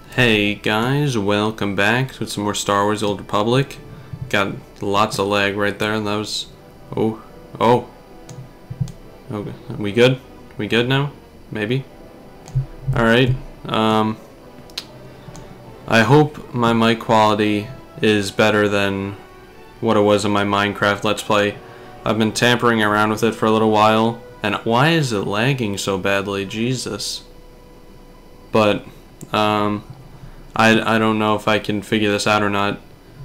Hey guys, welcome back to some more Star Wars: Old Republic. Got lots of lag right there, and that was... Oh. Okay, we good? We good now? Maybe? Alright, I hope my mic quality is better than what it was in my Minecraft Let's Play. I've been tampering around with it for a little while, and why is it lagging so badly? Jesus. But, I don't know if I can figure this out or not,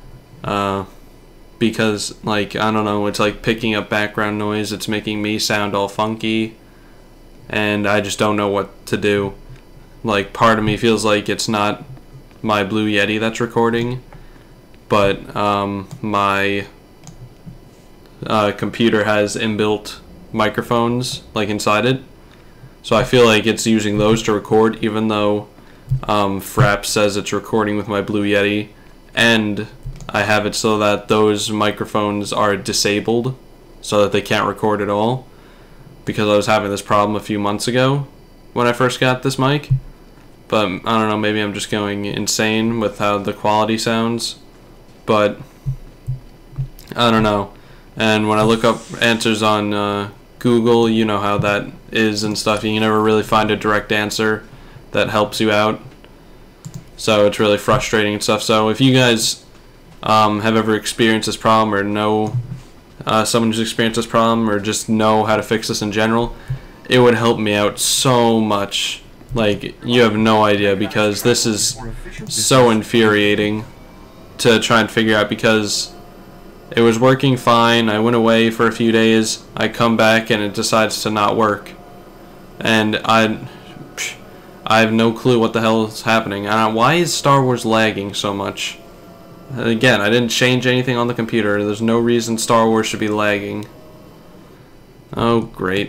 because, like, I don't know, it's like picking up background noise, it's making me sound all funky, and I just don't know what to do. Like, part of me feels like it's not my Blue Yeti that's recording, but, my, computer has inbuilt microphones, like, inside it, so I feel like it's using those to record, even though Fraps says it's recording with my Blue Yeti, and I have it so that those microphones are disabled so that they can't record at all, because I was having this problem a few months ago when I first got this mic. But I don't know, maybe I'm just going insane with how the quality sounds, but I don't know. And when I look up answers on Google, you know how that is and stuff, you never really find a direct answer that helps you out, so it's really frustrating and stuff. So if you guys have ever experienced this problem, or know someone who's experienced this problem, or just know how to fix this in general, it would help me out so much. Like, you have no idea, because this is so infuriating to try and figure out, because it was working fine, I went away for a few days, I come back and it decides to not work, and I have no clue what the hell is happening. Why is Star Wars lagging so much? Again, I didn't change anything on the computer. There's no reason Star Wars should be lagging. Oh, great.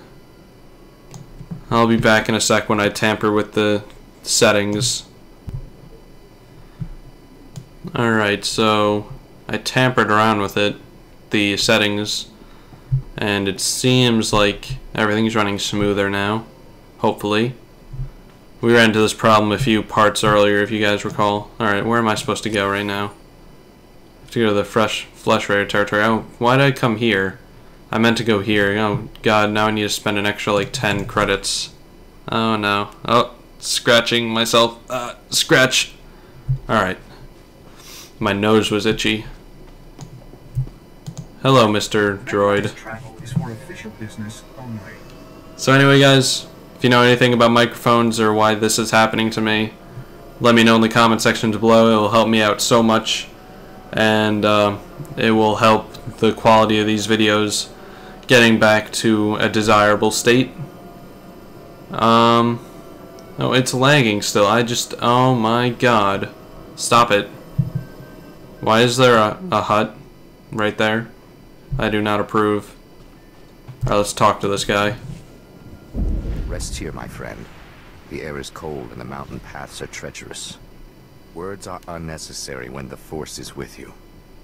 I'll be back in a sec when I tamper with the settings. Alright, so I tampered around with it, the settings, and it seems like everything's running smoother now, hopefully. We ran into this problem a few parts earlier, if you guys recall. Alright, where am I supposed to go right now? I have to go to the Flesh Raider territory. Oh, why did I come here? I meant to go here. Oh, God, now I need to spend an extra, like, 10 credits. Oh, no. Oh, scratching myself. Scratch. Alright. My nose was itchy. Hello, Mr. Droid. So anyway, guys, if you know anything about microphones or why this is happening to me, let me know in the comment sections below. It will help me out so much, and it will help the quality of these videos getting back to a desirable state. Oh, it's lagging still. Oh my God. Stop it. Why is there a hut right there? I do not approve. Alright, let's talk to this guy. Rest here, my friend. The air is cold and the mountain paths are treacherous. Words are unnecessary when the Force is with you.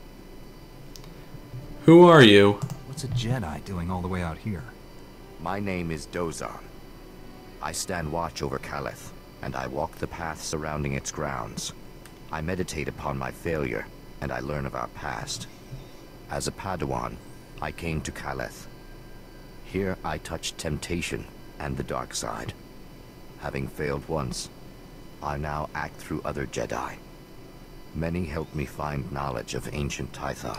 Who are you? What's a Jedi doing all the way out here? My name is Dozan. I stand watch over Caleth, and I walk the path surrounding its grounds. I meditate upon my failure, and I learn of our past. As a Padawan, I came to Caleth. Here I touched temptation and the dark side. Having failed once, I now act through other Jedi. Many helped me find knowledge of ancient Tython.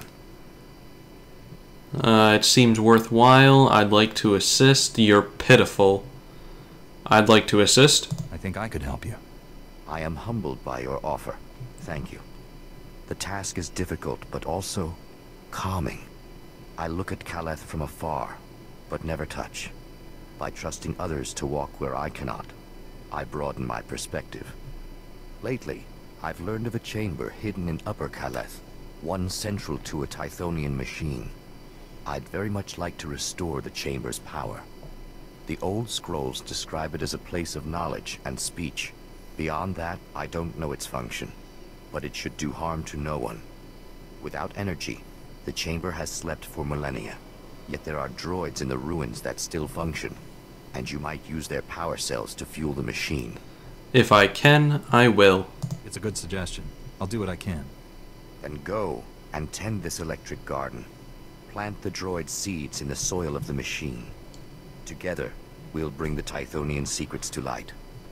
It seems worthwhile. I'd like to assist. You're pitiful. I'd like to assist. I think I could help you. I am humbled by your offer. Thank you. The task is difficult, but also calming. I look at Caleth from afar, but never touch. By trusting others to walk where I cannot, I broaden my perspective. Lately, I've learned of a chamber hidden in Upper Caleth, one central to a Tythonian machine. I'd very much like to restore the chamber's power. The old scrolls describe it as a place of knowledge and speech. Beyond that, I don't know its function, but it should do harm to no one. Without energy, the chamber has slept for millennia. Yet there are droids in the ruins that still function, and you might use their power cells to fuel the machine. If I can, I will. It's a good suggestion. I'll do what I can. Then go and tend this electric garden. Plant the droid seeds in the soil of the machine. Together, we'll bring the Tythonian secrets to light.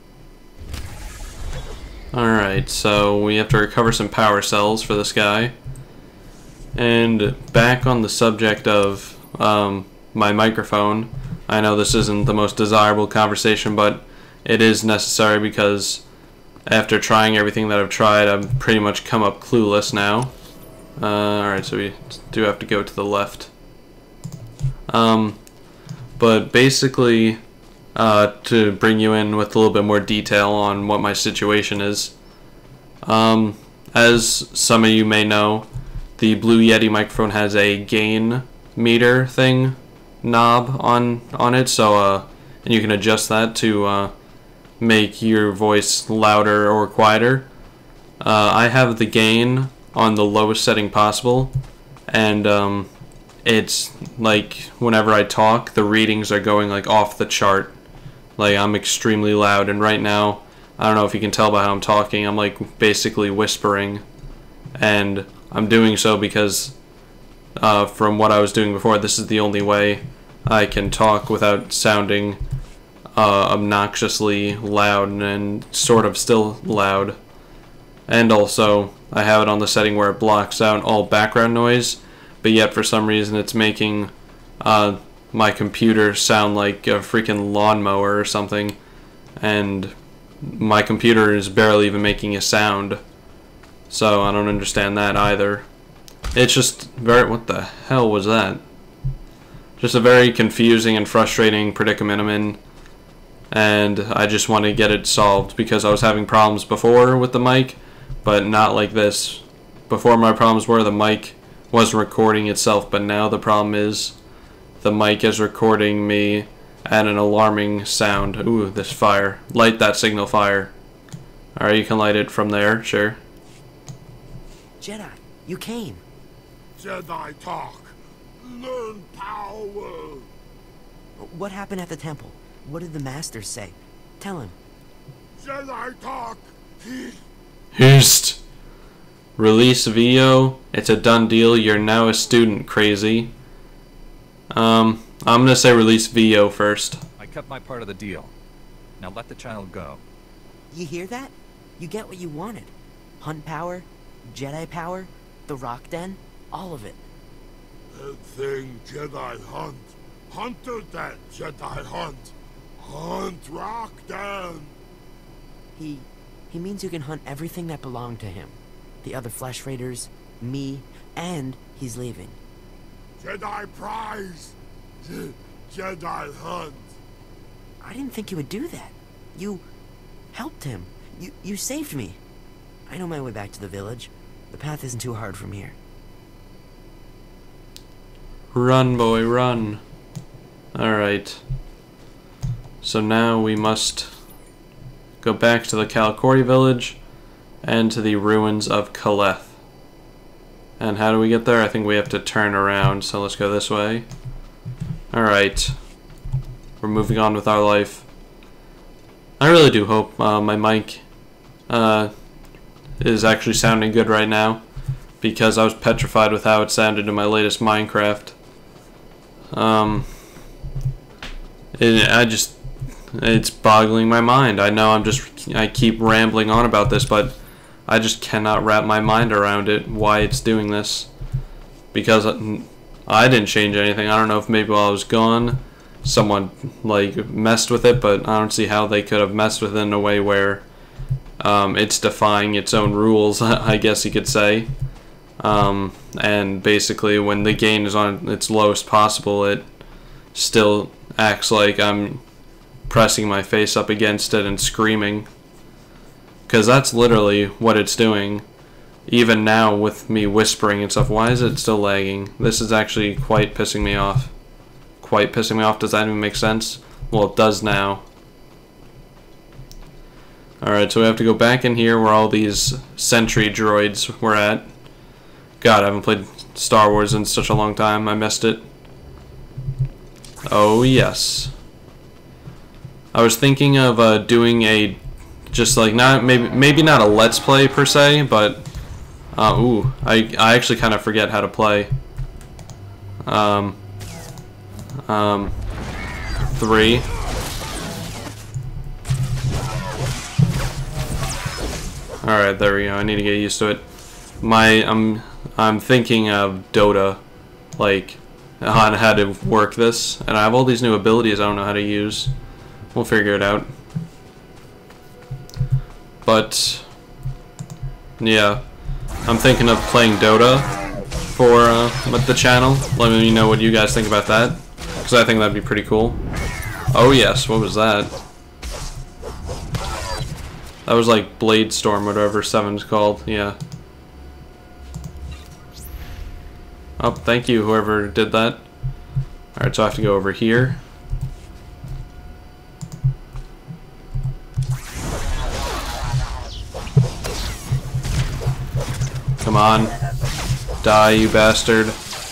Alright, so we have to recover some power cells for this guy. And back on the subject of my microphone, I know this isn't the most desirable conversation, but it is necessary because after trying everything that I've tried, I've pretty much come up clueless now. Alright, so we do have to go to the left. But basically, to bring you in with a little bit more detail on what my situation is, as some of you may know, the Blue Yeti microphone has a gain meter thing knob on it, so and you can adjust that to make your voice louder or quieter. I have the gain on the lowest setting possible, and it's like whenever I talk, the readings are going like off the chart. Like I'm extremely loud, and right now, I don't know if you can tell by how I'm talking, I'm like basically whispering, and I'm doing so because from what I was doing before, this is the only way I can talk without sounding obnoxiously loud and sort of still loud. And also, I have it on the setting where it blocks out all background noise, but yet for some reason it's making my computer sound like a freaking lawnmower or something, and my computer is barely even making a sound. So I don't understand that either. It's just very... what the hell was that? Just a very confusing and frustrating predicament I'm in, and I just want to get it solved because I was having problems before with the mic, but not like this. Before, my problems were the mic wasn't recording itself, but now the problem is the mic is recording me at an alarming sound. Ooh, this fire. Light that signal fire. Alright, you can light it from there, sure. Jedi, you came. Jedi talk. Learn power. What happened at the temple? What did the Masters say? Tell him. Jedi talk. Hist. Release VO. It's a done deal. You're now a student, crazy. I'm gonna say release VO first. I kept my part of the deal. Now let the child go. You hear that? You get what you wanted. Hunt power, Jedi power, the Rock Den, all of it. That thing Jedi hunt. Hunter that Jedi hunt. Hunt Rock Den. He means you can hunt everything that belonged to him. The other Flesh Raiders, me, and he's leaving. Jedi prize. Jedi hunt. I didn't think you would do that. You helped him. You saved me. I know my way back to the village. The path isn't too hard from here. Run, boy, run. Alright. So now we must go back to the Kalakori village and to the ruins of Kaleth. And how do we get there? I think we have to turn around, so let's go this way. Alright. We're moving on with our life. I really do hope my mic is actually sounding good right now, because I was petrified with how it sounded in my latest Minecraft. It's boggling my mind. I know I keep rambling on about this, but I just cannot wrap my mind around it, why it's doing this. Because I didn't change anything. I don't know if maybe while I was gone, someone like messed with it, but I don't see how they could have messed with it in a way where it's defying its own rules, I guess you could say. And basically when the gain is on its lowest possible, it still acts like I'm pressing my face up against it and screaming. Because that's literally what it's doing. Even now with me whispering and stuff, why is it still lagging? This is actually quite pissing me off. Quite pissing me off, does that even make sense? Well, it does now. Alright, so we have to go back in here where all these sentry droids were at. God, I haven't played Star Wars in such a long time, I missed it. Oh yes. I was thinking of doing a Just like not maybe not a let's play per se, but ooh, I actually kind of forget how to play. 3. All right, there we go. I need to get used to it. I'm thinking of Dota, like on how to work this, and I have all these new abilities I don't know how to use. We'll figure it out. But yeah, I'm thinking of playing Dota for the channel. Let me know what you guys think about that, because I think that'd be pretty cool. Oh yes, what was that? That was like Blade Storm, whatever 7's called. Yeah. Oh, thank you, whoever did that. Alright, so I have to go over here. Come on. Die, you bastard.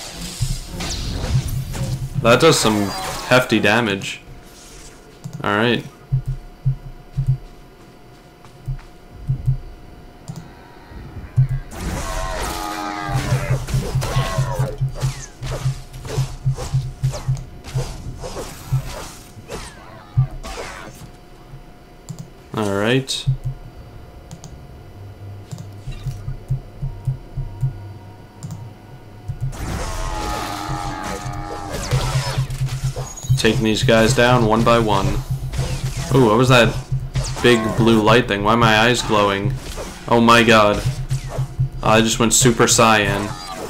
That does some hefty damage. Alright. Alright. Taking these guys down one by one. Ooh, what was that big blue light thing? Why are my eyes glowing? Oh my god. I just went Super Saiyan.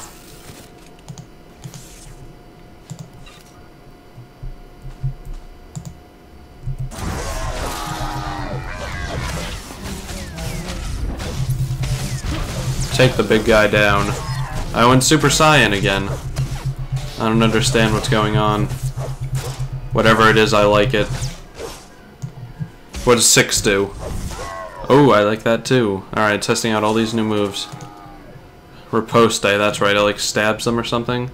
Take the big guy down. I went Super Saiyan again. I don't understand what's going on. Whatever it is, I like it. What does 6 do? Oh, I like that too. Alright, testing out all these new moves. Riposte, that's right, it like stabs them or something.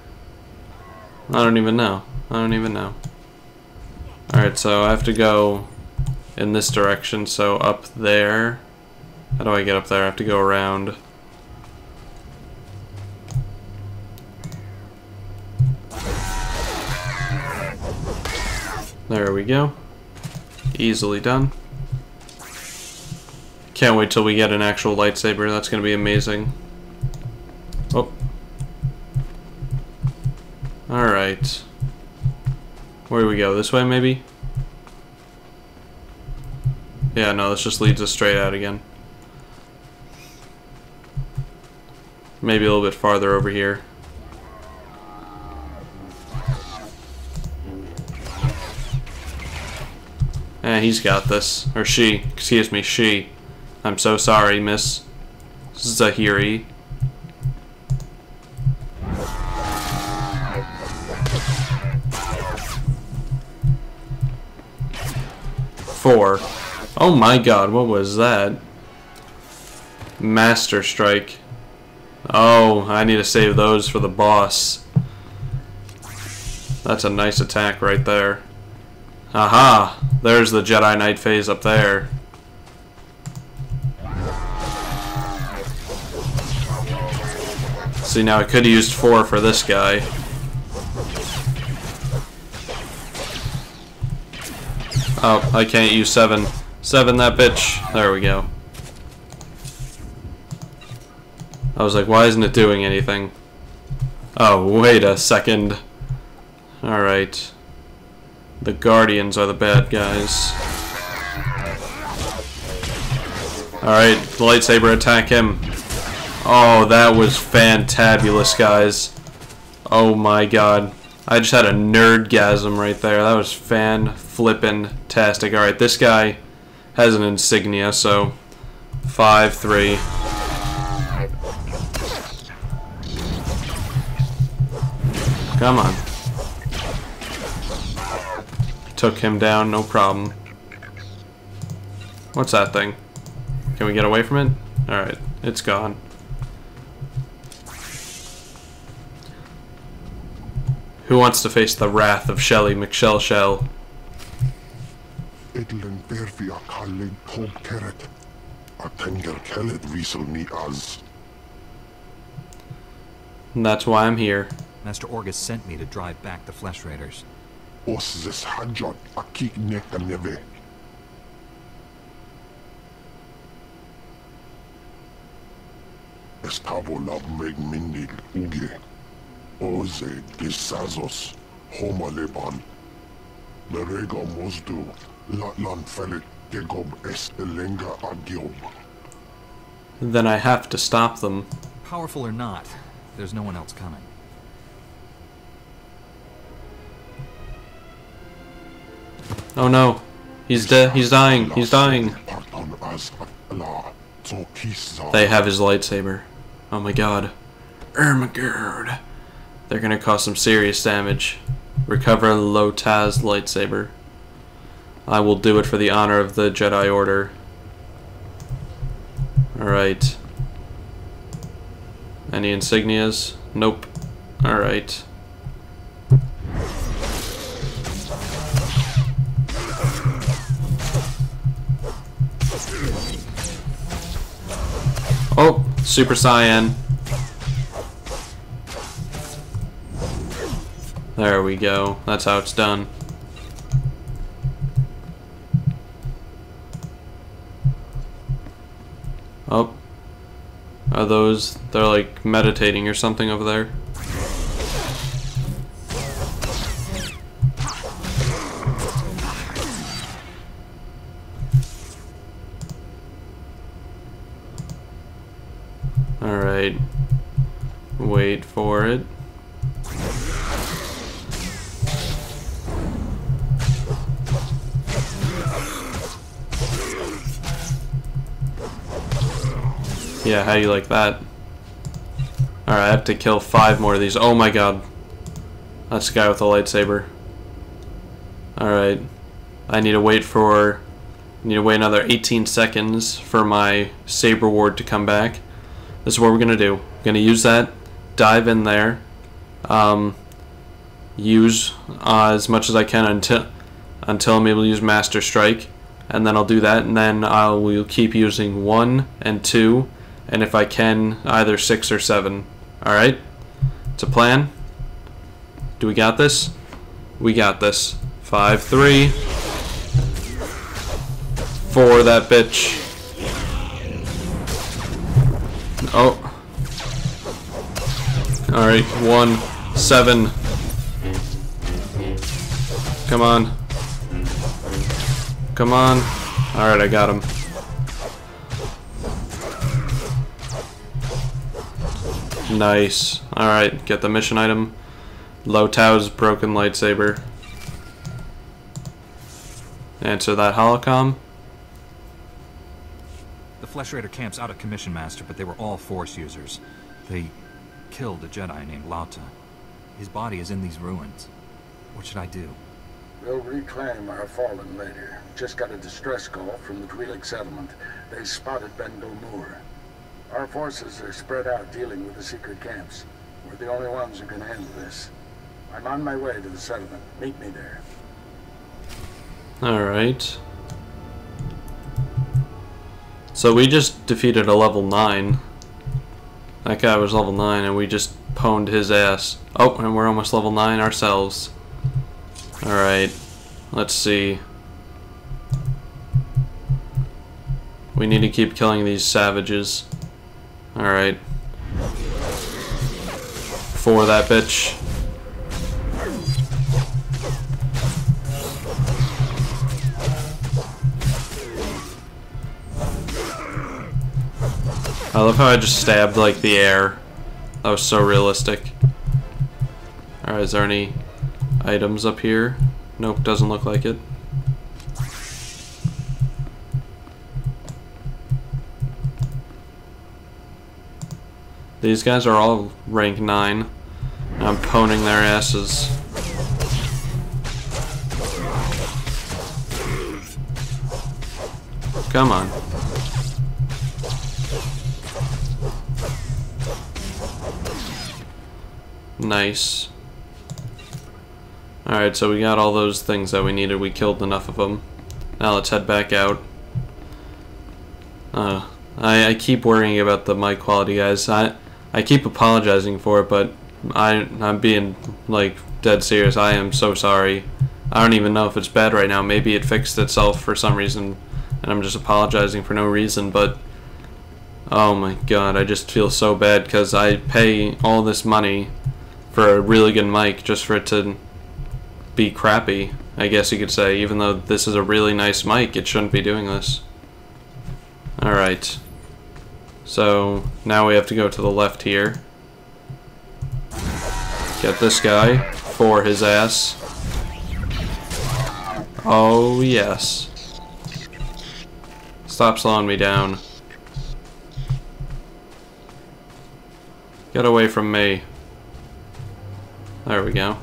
I don't even know. I don't even know. Alright, so I have to go in this direction, so up there. How do I get up there? I have to go around. There we go. Easily done. Can't wait till we get an actual lightsaber. That's gonna be amazing. Oh. Alright. Where do we go? This way, maybe? Yeah, no, this just leads us straight out again. Maybe a little bit farther over here. He's got this. Or she. Excuse me, she. I'm so sorry, miss. Zahiri. Four. Oh my god, what was that? Master Strike. Oh, I need to save those for the boss. That's a nice attack right there. Aha! There's the Jedi Knight phase up there. See, now I could have used 4 for this guy. Oh, I can't use 7. 7 that bitch. There we go. I was like, why isn't it doing anything? Oh, wait a second. Alright. The Guardians are the bad guys. Alright, lightsaber attack him. Oh, that was fantabulous, guys. Oh my god. I just had a nerdgasm right there. That was fan-flippin-tastic. Alright, this guy has an insignia, so 5-3. Come on. Took him down, no problem. What's that thing? Can we get away from it? Alright, it's gone. Who wants to face the wrath of Shelly McShellshell? edlen verfi a kallen tom keret. A tenger kellet wiesel ni as. And that's why I'm here. Master Orgus sent me to drive back the Flesh Raiders. Os zes hadjot a kik neka neve. Estavo lab meg mindig uge. Oze gisazos homa leban. Merega mosdu latlan felit gegob es elenga agiob. Then I have to stop them. Powerful or not, there's no one else coming. Oh no. He's dead. He's dying. He's dying. They have his lightsaber. Oh my god. Ermagerd. They're gonna cause some serious damage. Recover Lotaz lightsaber. I will do it for the honor of the Jedi Order. Alright. Any insignias? Nope. Alright. Oh, Super Saiyan. There we go. That's how it's done. Oh. Are those... They're like meditating or something over there. Alright. Wait for it. Yeah, how you like that? Alright, I have to kill 5 more of these. Oh my god. That's the guy with the lightsaber. Alright. I need to wait another 18 seconds for my saber ward to come back. This is what we're gonna do. We're gonna use that, dive in there, use as much as I can until I'm able to use Master Strike, and then I'll do that, and then we'll keep using 1 and 2, and if I can, either 6 or 7. Alright? It's a plan. Do we got this? We got this. 5, 3, 4, that bitch. Oh. Alright, 1, 7. Come on. Come on. Alright, I got him. Nice. Alright, get the mission item. Lotau's broken lightsaber. Answer that holocom. The Flesh Raider camp's out of commission, Master, but they were all Force users. They killed a Jedi named Lauta. His body is in these ruins. What should I do? We'll reclaim our fallen later. Just got a distress call from the Twi'lek settlement. They spotted Ben Gulmur. Our forces are spread out dealing with the secret camps. We're the only ones who can handle this. I'm on my way to the settlement. Meet me there. Alright. So we just defeated a level 9. That guy was level 9 and we just pwned his ass. Oh, and we're almost level 9 ourselves. Alright. Let's see. We need to keep killing these savages. Alright. For that bitch. I love how I just stabbed like the air. That was so realistic. Alright, is there any items up here? Nope, doesn't look like it. These guys are all rank 9. And I'm pwning their asses. Come on. Nice. Alright, so we got all those things that we needed. We killed enough of them. Now let's head back out. I keep worrying about the mic quality, guys. I keep apologizing for it, but I'm being, like, dead serious. I am so sorry. I don't even know if it's bad right now. Maybe it fixed itself for some reason, and I'm just apologizing for no reason, but oh my god, I just feel so bad because I pay all this money for a really good mic just for it to be crappy, I guess you could say. Even though this is a really nice mic, it shouldn't be doing this. Alright. So, now we have to go to the left here. Get this guy for his ass. Oh, yes. Stop slowing me down. Get away from me. There we go.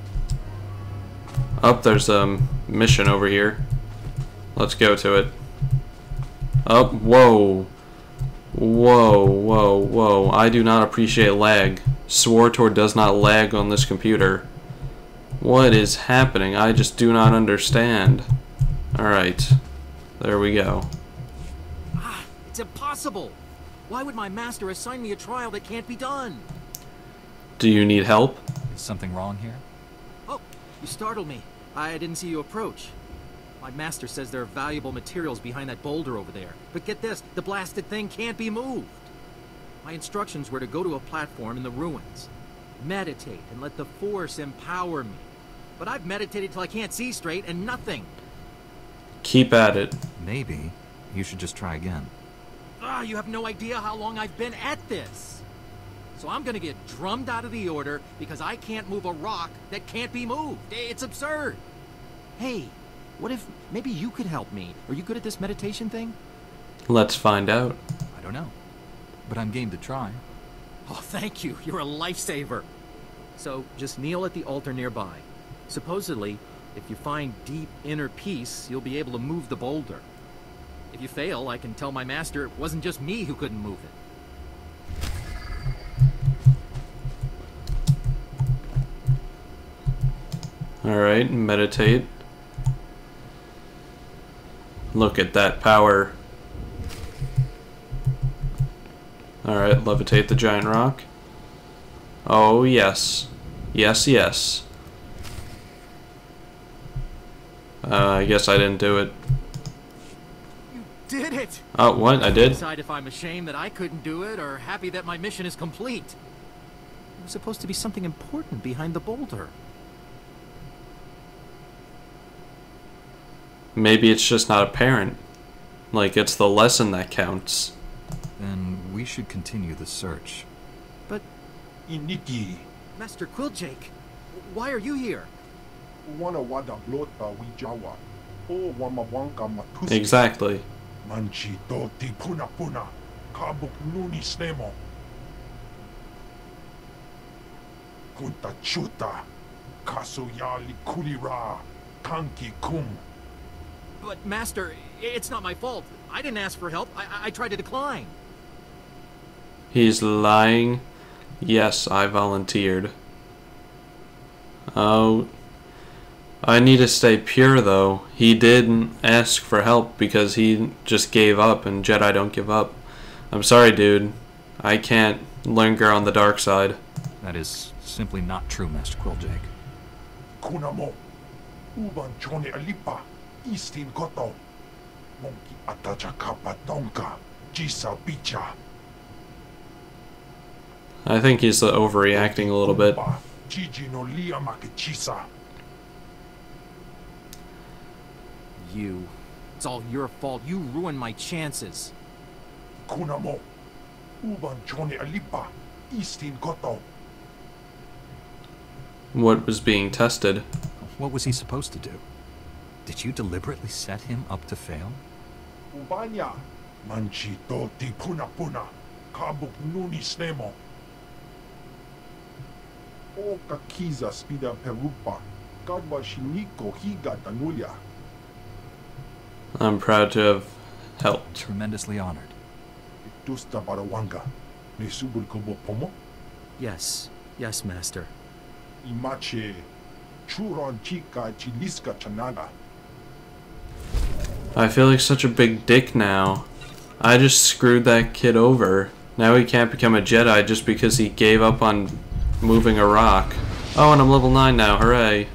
Oh, there's a mission over here. Let's go to it. Oh, whoa. Whoa, whoa, whoa. I do not appreciate lag. SWTOR does not lag on this computer. What is happening? I just do not understand. Alright. There we go. Ah, it's impossible! Why would my master assign me a trial that can't be done? Do you need help? Is something wrong here? Oh, you startled me. I didn't see you approach. My master says there are valuable materials behind that boulder over there. But get this, the blasted thing can't be moved. My instructions were to go to a platform in the ruins. Meditate and let the Force empower me. But I've meditated till I can't see straight and nothing. Keep at it. Maybe you should just try again. Ah, you have no idea how long I've been at this. So I'm gonna get drummed out of the order because I can't move a rock that can't be moved. It's absurd. Hey, what if maybe you could help me? Are you good at this meditation thing? Let's find out. I don't know, but I'm game to try. Oh, thank you. You're a lifesaver. So just kneel at the altar nearby. Supposedly, if you find deep inner peace, you'll be able to move the boulder. If you fail, I can tell my master it wasn't just me who couldn't move it. Alright, meditate. Look at that power. Alright, levitate the giant rock. Oh, yes. Yes, yes. I guess I didn't do it. You did it! Oh, what? I did? Decide if I'm ashamed that I couldn't do it or happy that my mission is complete. There was supposed to be something important behind the boulder. Maybe it's just not apparent. Like, it's the lesson that counts. Then we should continue the search. But, Iniki, Master Quilljake, why are you here? wana wada blota wijawa, o wamawanka matusi. Exactly. Manchi do ti puna puna, kabuk nuni snemo. Kunta chuta, kasuyali kulira, kanki kum. But, Master, it's not my fault. I didn't ask for help. I tried to decline. He's lying. Yes, I volunteered. Oh. I need to stay pure, though. He didn't ask for help because he just gave up, and Jedi don't give up. I'm sorry, dude. I can't linger on the dark side. That is simply not true, Master Quilljake. Kunamo, uban chone alipa, istin koto. Monki atacha kapa donka, jisa bicha. I think he's overreacting a little bit. Gigi no lia makechisa. You. It's all your fault. You ruined my chances. Kunamo, uban chone alipa, istin koto. What was being tested? What was he supposed to do? Did you deliberately set him up to fail? Ubanya, manchi do ti puna puna, kabuk nuni snemo. O kakiza spida perupa, kadwa shiniko higa danulia. I'm proud to have helped. Tremendously honored. Dusta barawanga, ne subul kobo pomo. Yes. Yes, Master. Imache, churon chika chiliska chanaga. I feel like such a big dick now. I just screwed that kid over. Now he can't become a Jedi just because he gave up on moving a rock. Oh, and I'm level 9 now, hooray.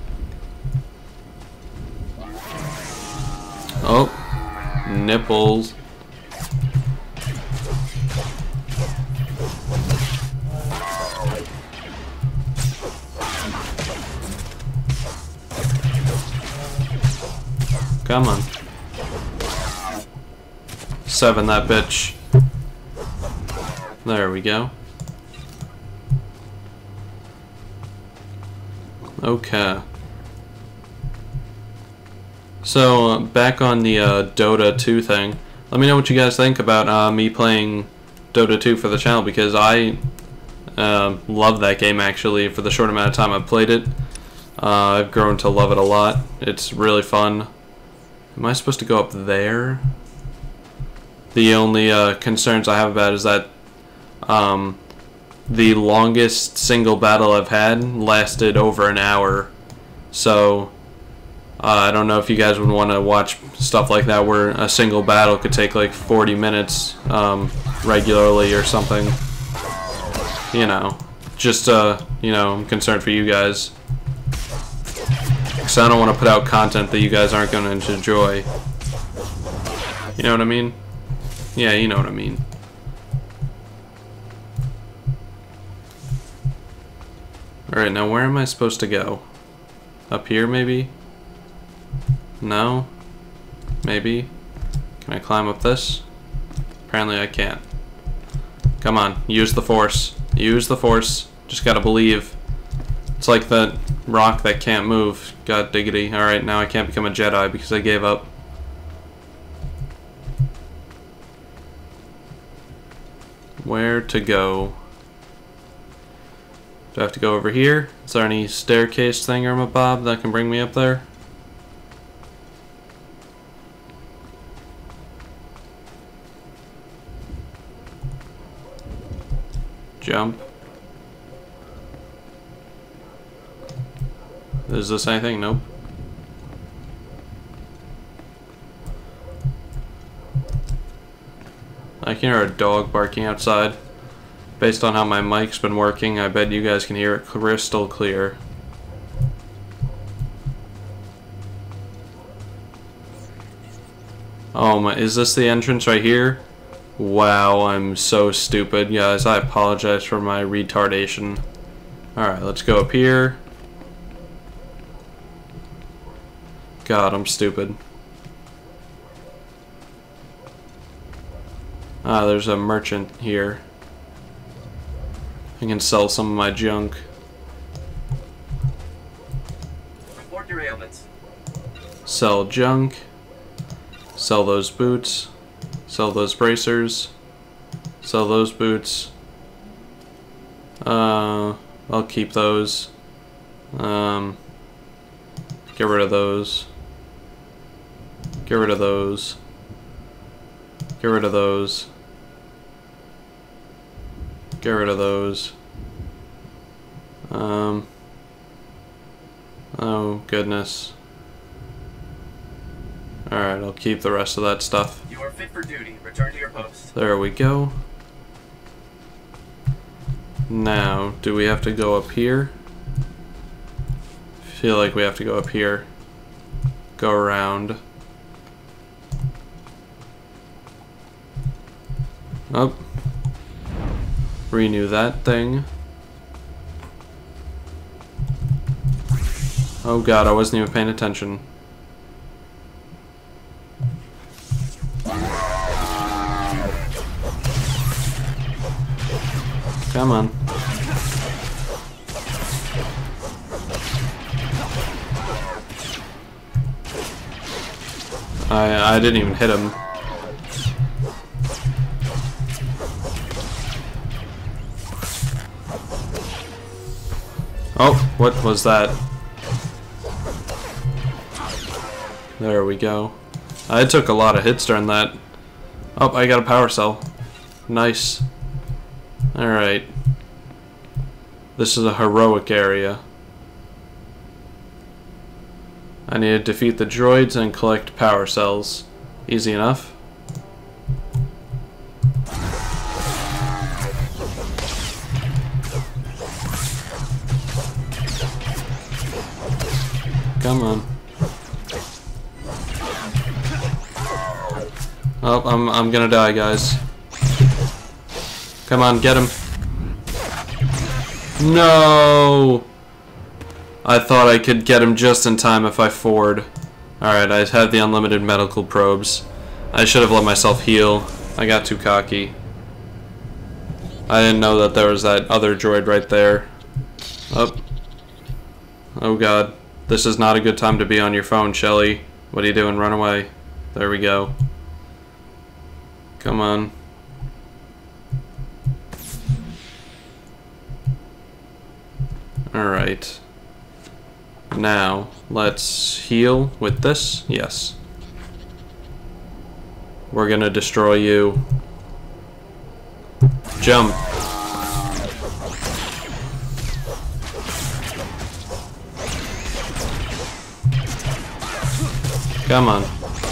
Oh, nipples. Come on. 7 that bitch. There we go. Okay. So, back on the Dota 2 thing. Let me know what you guys think about me playing Dota 2 for the channel, because I love that game actually for the short amount of time I've played it. I've grown to love it a lot. It's really fun. Am I supposed to go up there? The only concerns I have about it is that the longest single battle I've had lasted over an hour. So I don't know if you guys would want to watch stuff like that where a single battle could take like 40 minutes regularly or something. You know, just you know, I'm concerned for you guys. Because I don't want to put out content that you guys aren't going to enjoy. You know what I mean? Yeah, you know what I mean. Alright, now where am I supposed to go? Up here, maybe? No? Maybe? Can I climb up this? Apparently I can't. Come on, use the Force. Use the Force. Just gotta believe. It's like that rock that can't move. God diggity. Alright, now I can't become a Jedi because I gave up. Where to go? Do I have to go over here? Is there any staircase thingamabob that can bring me up there? Jump. Is this anything? Nope. I can hear a dog barking outside. Based on how my mic's been working, I bet you guys can hear it crystal clear. Oh my, is this the entrance right here? Wow, I'm so stupid, guys. I apologize for my retardation. Alright, let's go up here. God, I'm stupid. Ah, there's a merchant here. I can sell some of my junk. Report your ailments. Sell junk. Sell those boots. Sell those bracers. Sell those boots. I'll keep those. Get rid of those. Get rid of those. Get rid of those. Get rid of those. Oh goodness. Alright, I'll keep the rest of that stuff. You are fit for duty. Return to your post. There we go. Now, do we have to go up here? I feel like we have to go up here. Go around. Oh. Renew that thing. Oh god, I wasn't even paying attention. Come on. I didn't even hit him. Oh, what was that? There we go. I took a lot of hits during that. Oh, I got a power cell. Nice. Alright. This is a heroic area. I need to defeat the droids and collect power cells. Easy enough. Come on. Oh, I'm gonna die, guys. Come on, get him. No! I thought I could get him just in time if I forward. Alright, I had the unlimited medical probes. I should have let myself heal. I got too cocky. I didn't know that there was that other droid right there. Oh. Oh god. This is not a good time to be on your phone, Shelly. What are you doing? Run away. There we go. Come on. Alright. Now, let's heal with this. Yes. We're gonna destroy you. Jump. Come on.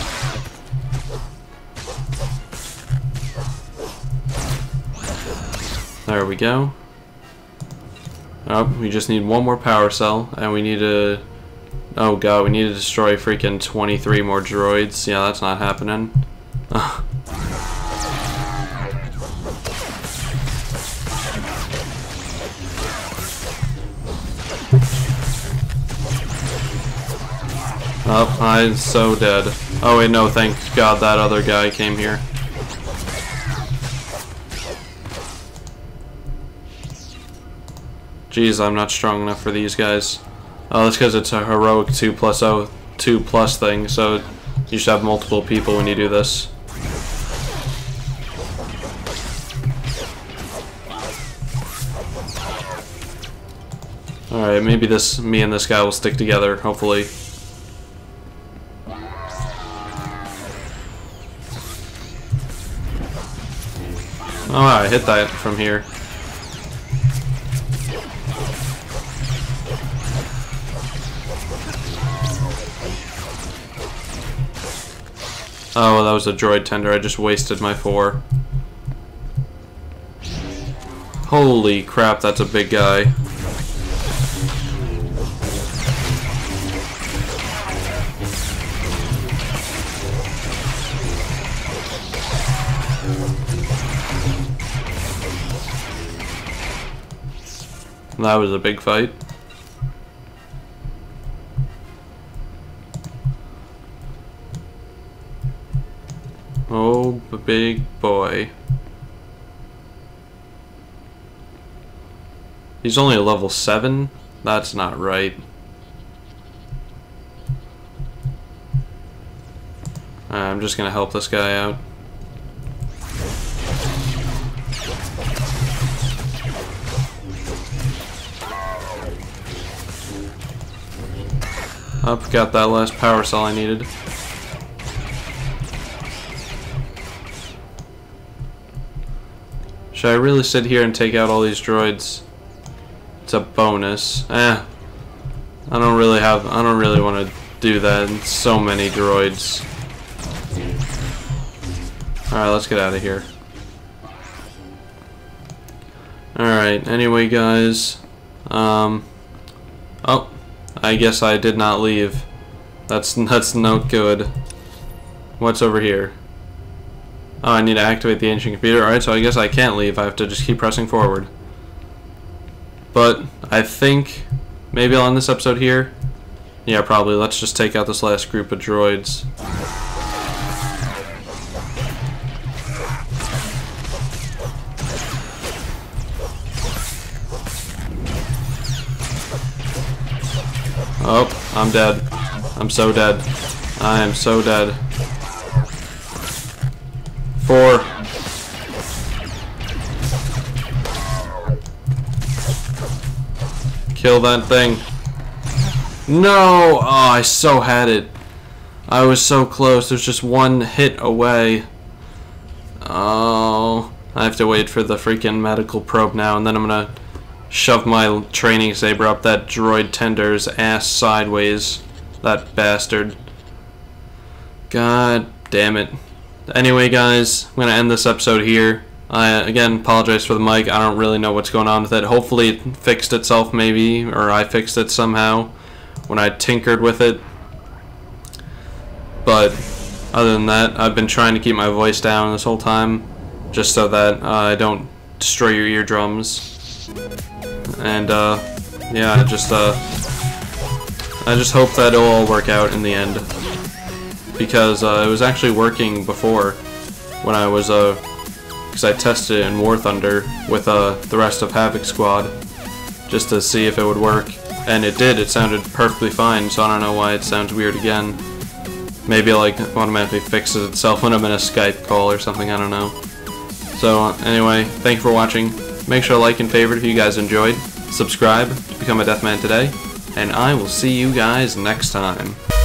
There we go. Oh, we just need one more power cell, and we need to... Oh god, we need to destroy freaking 23 more droids. Yeah, that's not happening. Oh, I'm so dead. Oh wait, no, thank god that other guy came here. Jeez, I'm not strong enough for these guys. Oh, that's because it's a heroic 2+0 thing, so you should have multiple people when you do this. Alright, maybe me and this guy will stick together, hopefully. Oh, I hit that from here. Oh, that was a droid tender. I just wasted my 4. Holy crap, that's a big guy. That was a big fight. Oh, big boy. He's only a level 7? That's not right. I'm just gonna help this guy out. Up, got that last power cell I needed. Should I really sit here and take out all these droids? It's a bonus. I don't really want to do that. It's so many droids. Alright, let's get out of here. Alright, anyway guys. Oh, I guess I did not leave. That's not good. What's over here? Oh, I need to activate the ancient computer. Alright, so I guess I can't leave. I have to just keep pressing forward. But I think maybe I'll end this episode here. Yeah, probably. Let's just take out this last group of droids. Oh, I'm dead. I'm so dead. I am so dead. 4. Kill that thing. No! Oh, I so had it. I was so close. There's just one hit away. Oh. I have to wait for the freaking medical probe now, and then I'm gonna shove my training saber up that droid tender's ass sideways. That bastard. God damn it. Anyway, guys, I'm going to end this episode here. I, again, apologize for the mic. I don't really know what's going on with it. Hopefully it fixed itself, maybe, or I fixed it somehow when I tinkered with it. But other than that, I've been trying to keep my voice down this whole time, just so that I don't destroy your eardrums. And yeah, I just hope that it'll all work out in the end, because it was actually working before when I was because I tested it in War Thunder with the rest of Havoc Squad just to see if it would work, and it did. It sounded perfectly fine, so I don't know why it sounds weird again. Maybe it like automatically fixes itself when I'm in a Skype call or something, I don't know. So anyway, thank you for watching. Make sure to like and favorite if you guys enjoyed. Subscribe to become a Deathman today, and I will see you guys next time.